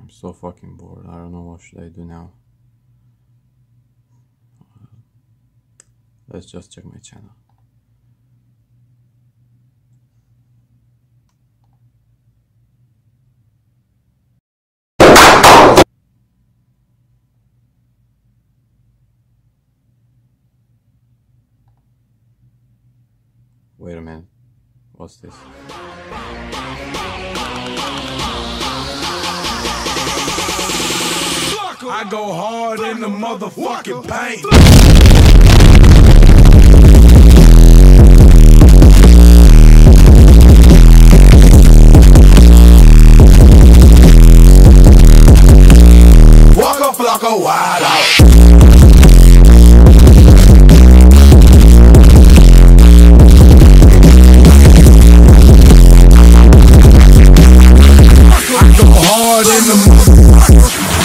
I'm so fucking bored. I don't know what should I do now. Let's just check my channel. Wait a minute. What's this? I go hard in the motherfucking paint. Waka flocka wide out. I go hard in the